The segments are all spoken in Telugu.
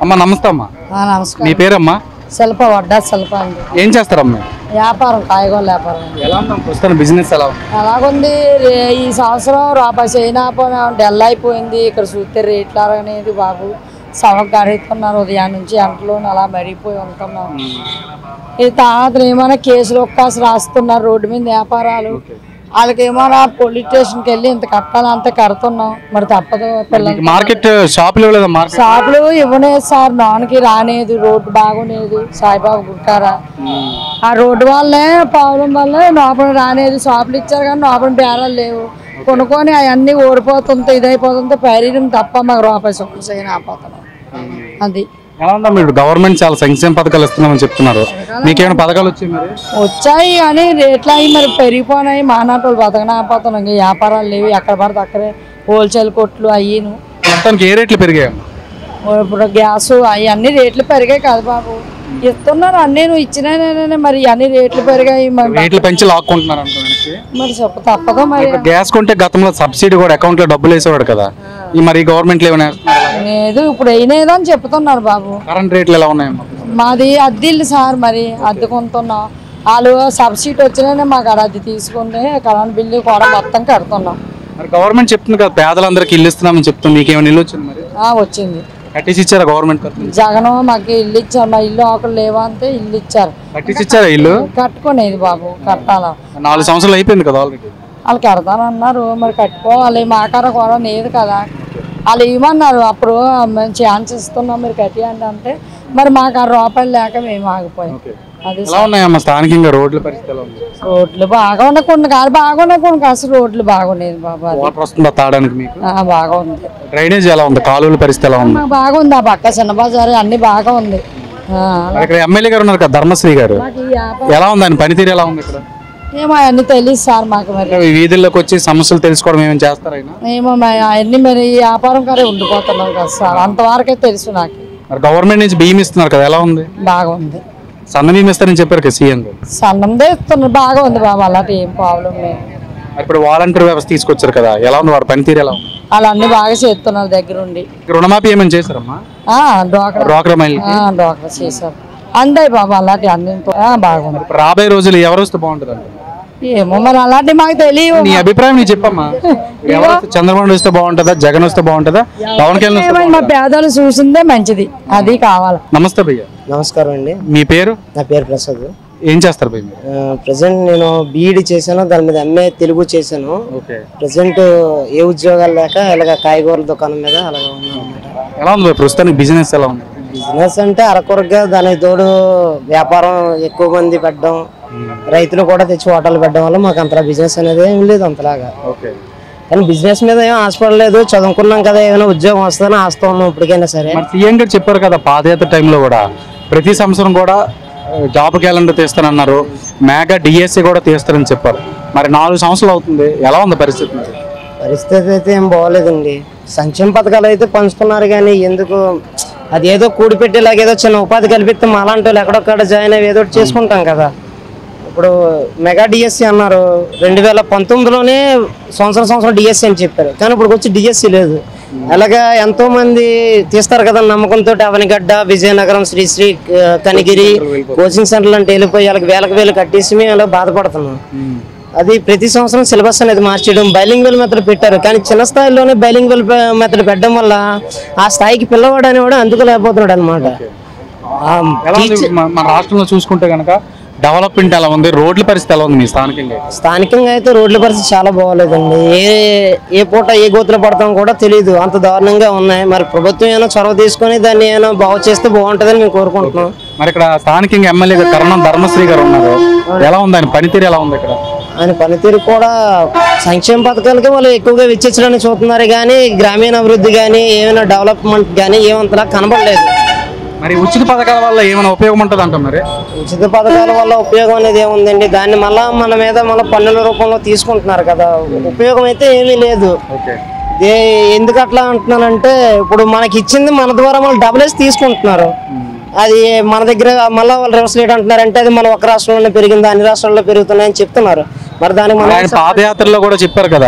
అమ్మ నమస్తే అమ్మా. నమస్కారం. మీ పేరమ్మా? శిల్ప వడ్డా శిల్ప అండి. ఏం చేస్తారమ్మా? వ్యాపారం, కాయగూరల వ్యాపారం. ఎలా ఉందా ప్రస్తుతం బిజినెస్? ఎలా ఉంది? ఎలాగుంది ఈ సంవత్సరం రూపాయి చైనా డెల్ అయిపోయింది. ఇక్కడ చూస్తే రేట్లు అనేది బాబు సవకు గడుతున్నారు. ఉదయం నుంచి అంట్లో అలా మరిగిపోయి ఉంటున్నాం. ఈ తర్వాత ఏమైనా కేసులు ఒక్కాసి రాస్తున్నారు రోడ్డు మీద వ్యాపారాలు. వాళ్ళకేమో పోలీస్ స్టేషన్కి వెళ్ళి ఇంత కట్టాలి అంత కడుతున్నాం. మరి తప్పదు. పిల్లలు మార్కెట్ షాపులు షాపులు ఇవ్వలేదు సార్. నాన్నకి రానేది, రోడ్డు బాగునేది. సాయిబాబు గుట్టారా ఆ రోడ్డు వల్లే ప్రాబ్లం వల్లే లోపల రానేది. షాపులు ఇచ్చారు కానీ లోపల బేరాలు లేవు. కొనుక్కొని అవన్నీ ఓడిపోతుంటే ఇదైపోతుంటే పైరీడం తప్ప మాకు రూపాయి సొమ్ము చేయకపోతున్నాం. అది ఎలా ఉందా? మీరు గవర్నమెంట్ చాలా సంక్షేమ పథకాలు ఇస్తున్నామని చెప్తున్నారు. మీకేమైనా పథకాలు వచ్చాయి? వచ్చాయి కానీ రేట్లు అవి మరి పెరిగిపోయినాయి. మానాటోళ్ళు బతకలేకపోతున్నాం. ఇంకా వ్యాపారాలు లేవు. ఎక్కడ పడితే అక్కడే హోల్సేల్ కొట్లు అయ్యిను. మొత్తానికి ఏ రేట్లు పెరిగాయి? ఇప్పుడు గ్యాస్ అవన్నీ రేట్లు పెరిగాయి కదా బాబు. ఇస్తున్నారు అన్నీ నువ్వు ఇచ్చినా మరి అన్ని రేట్లు పెరిగాయి. రేట్లు పెంచి లాక్కుంటున్నారు మరి చెప్ప తప్పదు. మరి గ్యాస్ కొంటే గతంలో సబ్సిడీ కూడా అకౌంట్ లో డబ్బులు వేసేవాడు కదా, ఈ మరి గవర్నమెంట్ లేదు ఇప్పుడు అయినేదో అని చెప్తున్నారు బాబు. కరెంట్ రేట్లు ఎలా ఉన్నాయి? మాది అద్దె ఇల్లు సార్. మరి అద్దెకుంటున్నాం. వాళ్ళు సబ్సిడీ వచ్చినా మాకు అద్దె తీసుకుంటే కరెంట్ బిల్లు కూడా మొత్తం కడుతున్నాం. మరి గవర్నమెంట్ చెప్తుంది కదా పేదలందరికీ ఇల్లు ఇస్తున్నామని చెప్తుంది. మీకేమైనా ఇల్లు వచ్చింది? మరి వచ్చింది. కట్టించి ఇచ్చారా గవర్నమెంట్? జగన్ మాకు ఇల్లు ఇచ్చారు. మా ఇల్లు ఆకులు లేవా అంటే ఇల్లు ఇచ్చారు. కట్టించి ఇచ్చారా ఇల్లు? కట్టుకునేది బాబు. కట్టాలా? 4 సంవత్సరాలు అయిపోయింది కదా ఆల్రెడీ. వాళ్ళు కడతానన్నారు. మరి కట్టుకోవాలి. మాకార కూడా లేదు కదా. వాళ్ళు ఇవ్వమన్నారు. అప్పుడు మేము ఛాన్స్ ఇస్తున్నాం మీరు కట్టియండి అంటే మరి మాకు రూపాయలు లేక మేము ఆగిపోయాం. అది ఎలా ఉన్నాయమ్మా స్థానికంగా రోడ్ల పరిస్థితి ఎలా ఉంది? రోడ్లు బాగా ఉన్నాయి. కొన్ని కాదు బాగున్నాయి, కొన్ని అసలు రోడ్లు బాగున్నాయి బాబా. వాటర్ వస్తుందా తాగడానికి మీకు? బాగా ఉంది. డ్రైనేజ్ ఎలా ఉంది? కాలువల పరిస్థితి ఎలా ఉంది? బాగుంది. ఆ పక్క చిన్న బజారు అన్ని బాగా ఉంది. ఇక్కడ ఎమ్మెల్యే గారు ఉన్నారు కదా ధర్మశ్రీ గారు, ఎలా ఉంది ఆయన పనితీరు? ఎలా ఉంది ఇక్కడ? ఏమో అవన్నీ తెలియదు సార్ మాకు. మరి వీధుల్లోకి వచ్చి సమస్యలు తెలుసుకోవడం ఏమేమి చేస్తారు ఆయన? ఏమో అవన్నీ మరి వ్యాపారం కారే ఉండిపోతున్నాం కదా సార్. అంతవరకే తెలుసు నాకు. మరి గవర్నమెంట్ నుంచి బియ్యం ఇస్తున్నారు కదా, ఎలా ఉంది? బాగుంది. సన్న బియ్యం ఇస్తారని చెప్పారు కదా సీఎం గారు. సన్నందే ఇస్తున్నారు. బాగా ఉంది బాబు. అలాంటి ఏం ప్రాబ్లం లేదు. ఇప్పుడు వాలంటీర్ వ్యవస్థ తీసుకొచ్చారు కదా, ఎలా ఉంది వాడు పనితీరు? ఎలా ఉంది? వాళ్ళు అన్ని బాగా చేస్తున్నారు దగ్గరుండి. రుణమాఫీ ఏమైనా చేశారమ్మా? డ్వాక్రా మహిళలకి డ్వాక్రా చేశారు. అందే బాబు అలాంటి అన్ని బాగుంది. రాబోయే రోజులు ఎవరు వస్తే బాగుంటుంది? ఏమో మరి అలాంటి మాకు తెలియదు. నీ అభిప్రాయం నీ చెప్పమ్మా. చంద్రబాబు వస్తే బాగుంటుందా, జగన్ వస్తే బాగుంటుందా, పవన్ కళ్యాణ్? మా పేదలు చూసిందే మంచిది, అది కావాలి. నమస్తే భయ్య. నమస్కారం అండి. మీ పేరు? నా పేరు ప్రసాద్. ఏం చేస్తారు భయ్య? ప్రజెంట్ నేను బీఈడి చేశాను, దాని మీద ఎంఏ తెలుగు చేశాను. ప్రజెంట్ ఏ ఉద్యోగాలు లేక ఇలాగ కాయగూరల దుకాణం మీద అలాగే ఉన్నాను అన్నమాట. ఎలా ఉంది ప్రస్తుతానికి బిజినెస్? ఎలా ఉంది? బిజినెస్ అంటే అరకొరగా, దానికి తోడు వ్యాపారం ఎక్కువ మంది పెట్టడం, రైతులు కూడా తెచ్చి హోటల్ పెట్టడం వల్ల మాకు అంతలా బిజినెస్ అనేది ఏం లేదు అంతలాగా. కానీ బిజినెస్ మీద ఏం ఆశపడలేదు. చదువుకున్నాం కదా, ఏదైనా ఉద్యోగం వస్తుందని ఆస్తా ఉన్నాం ఇప్పటికైనా సరే. సీఎం గారు చెప్పారు కదా పాదయాత్ర టైంలో కూడా ప్రతి సంవత్సరం కూడా జాబ్ క్యాలెండర్ తీస్తానన్నారు, మేఘా డిఎస్సి కూడా తీస్తారని చెప్పారు. మరి 4 సంవత్సరాలు అవుతుంది, ఎలా ఉంది పరిస్థితి? పరిస్థితి అయితే ఏం బాగోలేదండి. సంక్షేమ పథకాలు అయితే పంచుతున్నారు కానీ ఎందుకు అది ఏదో కూడిపెట్టేలాగా ఏదో చిన్న ఉపాధి కల్పిస్తే అలాంటి వాళ్ళు ఎక్కడొక్కడ జాయిన్ అయ్యి ఏదో చేసుకుంటాం కదా. ఇప్పుడు మెగా డిఎస్సి అన్నారు, 2019లోనే సంవత్సరం డిఎస్సి అని చెప్పారు. కానీ ఇప్పుడు వచ్చి డిఎస్సి లేదు. అలాగా ఎంతో మంది తీస్తారు కదా నమ్మకంతో అవనిగడ్డ, విజయనగరం, శ్రీశ్రీ, కనిగిరి కోచింగ్ సెంటర్లు అంటే వెళ్ళిపోయి వాళ్ళకి వేలకు కట్టేసి మేము అలా బాధపడుతున్నాం. అది ప్రతి సంవత్సరం సిలబస్ అనేది మార్చడం, బైలింగ్వల్ మెథడ్ పెట్టారు. కానీ చిన్న స్థాయిలోనే బైలింగ్వల్ మెథడ్ పెట్టడం వల్ల ఆ స్థాయికి పిల్లవాడు అనేవాడు అందుకోలేకపోతున్నాడు అనమాట. మన రాష్ట్రంలో చూసుకుంటే కనుక డెవలప్మెంట్ ఎలా ఉంది, రోడ్ల పరిస్థితి ఎలా ఉంది మీ స్థానికంగా? స్థానికంగా అయితే రోడ్ల పరిస్థితి చాలా బాగోలేదండి. ఏ పూట ఏ గోతులు పడతాం కూడా తెలియదు, అంత దారుణంగా ఉన్నాయి. మరి ప్రభుత్వం ఏమైనా చొరవ తీసుకొని దాన్ని ఏమైనా బాగు చేస్తే బాగుంటుందని మేము కోరుకుంటున్నాం. మరి ఇక్కడ స్థానికంగా ఎమ్మెల్యే కరణం ధర్మశ్రీ గారు ఉన్నారు, ఎలా ఉంది ఆయన పనితీరు? ఎలా ఉంది ఇక్కడ ఆయన పనితీరు? కూడా సంక్షేమ పథకాలకి వాళ్ళు ఎక్కువగా వెచ్చించడానికి చూస్తున్నారు కానీ గ్రామీణ అభివృద్ధి కానీ ఏమైనా డెవలప్మెంట్ కానీ ఏమంతలా కనబడలేదు. మరి ఉచిత పథకాల వల్ల ఏమైనా ఉపయోగం ఉంటుంది అంట? మరి ఉచిత పథకాల వల్ల ఉపయోగం అనేది ఏముందండి, దాన్ని మళ్ళా మన మీద మళ్ళీ పన్నుల రూపంలో తీసుకుంటున్నారు కదా, ఉపయోగం అయితే ఏమీ లేదు. ఎందుకు అట్లా అంటున్నానంటే ఇప్పుడు మనకి ఇచ్చింది మన ద్వారా మళ్ళీ డబుల్ తీసుకుంటున్నారు. అది మన దగ్గర మళ్ళీ వాళ్ళు రివర్స్ రేట్ అంటున్నారంటే అది మన ఒక రాష్ట్రంలోనే పెరిగింది, అన్ని రాష్ట్రాల్లో పెరుగుతున్నాయని చెప్తున్నారు. మరి దానికి మన పాదయాత్రలో కూడా చెప్పారు కదా,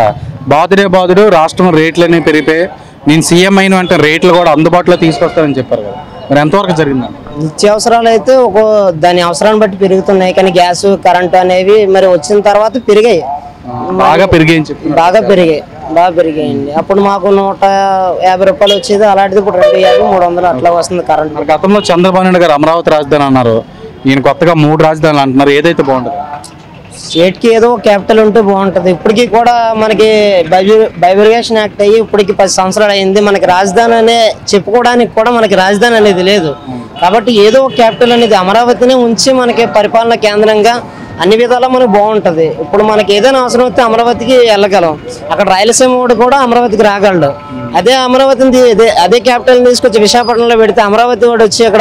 బాధుడు రాష్ట్రం రేట్లన్నీ పెరిగిపోయి నేను సీఎం అయిన అంటే రేట్లు కూడా అందుబాటులో తీసుకొస్తానని చెప్పారు కదా, మరి ఎంతవరకు జరిగిందండి? నిత్యావసరాలు అయితే దాని అవసరాన్ని బట్టి పెరుగుతున్నాయి, కానీ గ్యాస్ కరెంట్ అనేవి మరి వచ్చిన తర్వాత పెరిగాయి, బాగా పెరిగాయని చెప్పి బాగా పెరిగాయండి. అప్పుడు మాకు 150 రూపాయలు వచ్చేది, అలాంటిది ఇప్పుడు 250, 300 అట్లా వస్తుంది కరెంట్. మరి గతంలో చంద్రబాబు నాయుడు గారు అమరావతి రాజధాని అన్నారు, ఈయన కొత్తగా 3 రాజధానులు అంటున్నారు. ఏదైతే బాగుంటుంది? స్టేట్కి ఏదో క్యాపిటల్ ఉంటే బాగుంటుంది. ఇప్పటికీ కూడా మనకి బైబర్గేషన్ యాక్ట్ అయ్యి ఇప్పటికి 10 సంవత్సరాలు అయింది. మనకి రాజధాని అనే చెప్పుకోవడానికి కూడా మనకి రాజధాని అనేది లేదు. కాబట్టి ఏదో క్యాపిటల్ అనేది అమరావతిని ఉంచి మనకి పరిపాలన కేంద్రంగా అన్ని విధాలా మనకు బాగుంటుంది. ఇప్పుడు మనకి ఏదైనా అవసరం వస్తే అమరావతికి వెళ్ళగలం. అక్కడ రాయలసీమ వాడు కూడా అమరావతికి రాగలడు. అదే అమరావతిని అదే క్యాపిటల్ తీసుకొచ్చి విశాఖపట్నంలో పెడితే అమరావతి వాడు వచ్చి అక్కడ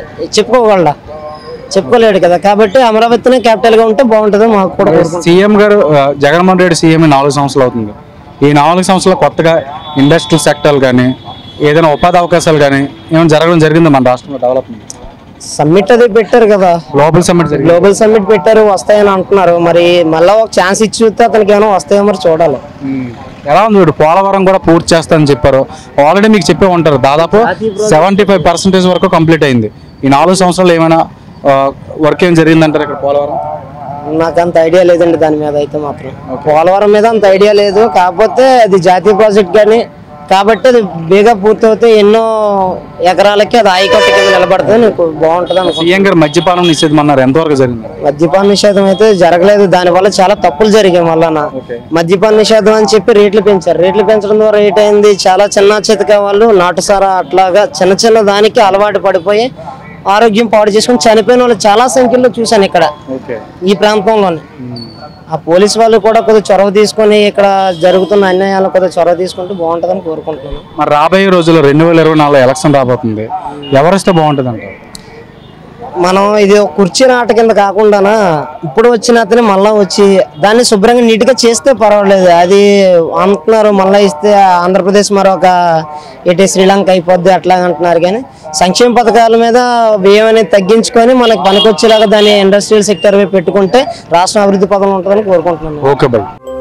చెప్పుకోలేడు కదా. కాబట్టి అమరావతిని క్యాపిటల్ గా ఉంటే బాగుంటుంది మాకు కూడా. సీఎం గారు జగన్మోహన్ రెడ్డి సీఎం 4 సంవత్సరాలు అవుతుంది. ఈ 4 సంవత్సరాలు కొత్తగా ఇండస్ట్రియల్ సెక్టర్ కానీ ఏదైనా ఉపాధి అవకాశాలు కానీ ఏమైనా జరిగింది మన రాష్ట్రంలో డెవలప్మెంట్? సమ్మిట్ అది పెట్టారు కదా, గ్లోబల్ సమ్మిట్ పెట్టారు, వస్తాయని అంటున్నారు. మరి మళ్ళీ ఒక ఛాన్స్ ఇచ్చి చూస్తే అతనికి ఏమైనా వస్తాయో మరి చూడాలి. ఎలా ఉంది చూడు, పోలవరం కూడా పూర్తి చేస్తానని చెప్పారు. ఆల్రెడీ మీకు చెప్పే ఉంటారు, దాదాపు 75% వరకు కంప్లీట్ అయింది. ఈ 4 సంవత్సరాలు ఏమైనా వర్క్ ఏం జరిగిందంటారు ఇక్కడ పోలవరం? నాకు అంత ఐడియా లేదండి దాని మీద. అయితే మాత్రం పోలవరం మీద అంత ఐడియా లేదు. కాకపోతే అది జాతీయ ప్రాజెక్ట్ కానీ కాబట్టి అది బేగా పూర్తవుతే ఎన్నో ఎకరాలకి అది ఆయకట్టు కింద నిలబడుతుంది, నీకు బాగుంటుంది అనుకో. సీఎం గారు మద్యపానం నిషేధం అన్నారు, ఎంతవరకు జరిగింది? మద్యపాన నిషేధం అయితే జరగలేదు. దానివల్ల చాలా తప్పులు జరిగాయి. మళ్ళా మద్యపాన నిషేధం అని చెప్పి రేట్లు పెంచారు. రేట్లు పెంచడం ద్వారా ఏంటైంది, చాలా చిన్న చితక వాళ్ళు నాటుసారా అట్లాగా చిన్న దానికి అలవాటు పడిపోయి ఆరోగ్యం పాడు చేసుకుని చనిపోయిన వాళ్ళు చాలా సంఖ్యలో చూశాను ఇక్కడ ఈ ప్రాంతంలోనే. ఆ పోలీసు వాళ్ళు కూడా కొద్దిగా చొరవ తీసుకొని ఇక్కడ జరుగుతున్న అన్యాయాలు కొద్దిగా చొరవ తీసుకుంటే బాగుంటుందని కోరుకుంటున్నాను. మరి రాబోయే రోజుల్లో 2024 ఎలక్షన్ రాబోతుంది, ఎవరిస్తే బాగుంటుంది అంటారు? మనం ఇది ఒక కుర్చీ నాట కింద కాకుండా ఇప్పుడు వచ్చిన అతని మళ్ళా వచ్చి దాన్ని శుభ్రంగా నీట్గా చేస్తే పర్వాలేదు. అది అంటున్నారు మళ్ళీ ఇస్తే ఆంధ్రప్రదేశ్ మరొక శ్రీలంక అయిపోద్ది అట్లా అంటున్నారు. కానీ సంక్షేమ పథకాల మీద వ్యయం అనేది తగ్గించుకొని మనకు పనికొచ్చేలాగా దాన్ని ఇండస్ట్రియల్ సెక్టర్ పెట్టుకుంటే రాష్ట్రం అభివృద్ధి పథకం ఉంటుందని కోరుకుంటున్నాను. Okay by.